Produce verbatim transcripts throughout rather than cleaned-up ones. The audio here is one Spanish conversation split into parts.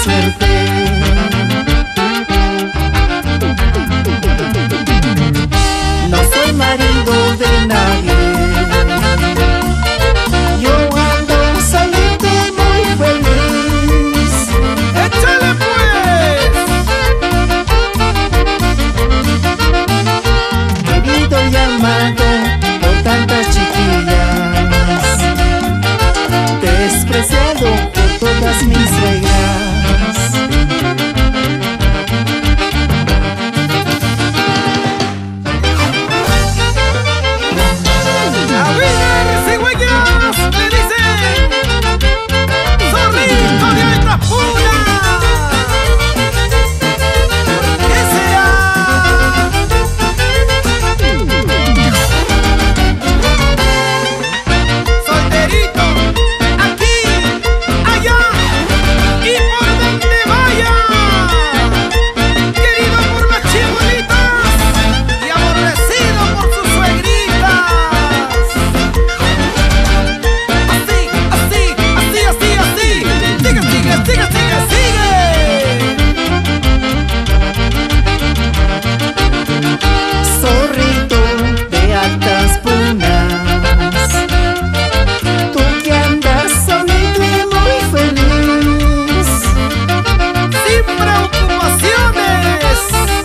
suerte. No soy marido de nadie, yo ando solito muy feliz. ¡Échale pues! Querido y amado por tantas chiquillas, despreciado por todas mis reglas. ¡A ver, cigüeñas! ¡Le dicen! ¡Zorrito de alta pura! ¿Qué será? Solterito, aquí, allá y por donde vaya. Querido por las chimuelitas y aborrecido por sus suegritas. Así, así, así, así, así. Sigue, sigue, sigue, sigue, sigue. Zorrito de altas punas, tú que andas solito y muy feliz. Sin preocupaciones.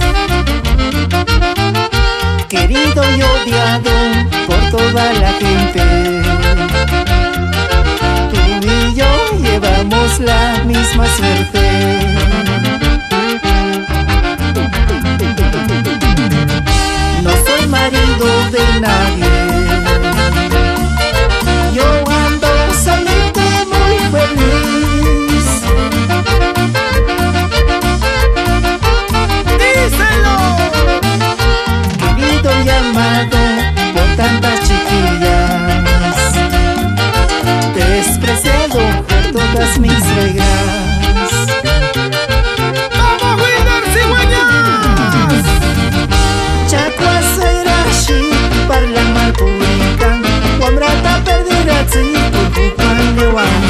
Querido y odiado por toda la gente, tú y yo llevamos la misma suerte. No soy marido de nadie, yo ando solito muy feliz. Díselo. Querido y amado por tantas chiquillas, despreciado por todas mis reglas. ¡Vamos, Wilder, cigüeñas! Chakwaserashi parla malpurikan, wamrata perdirasi por culpa de Juan.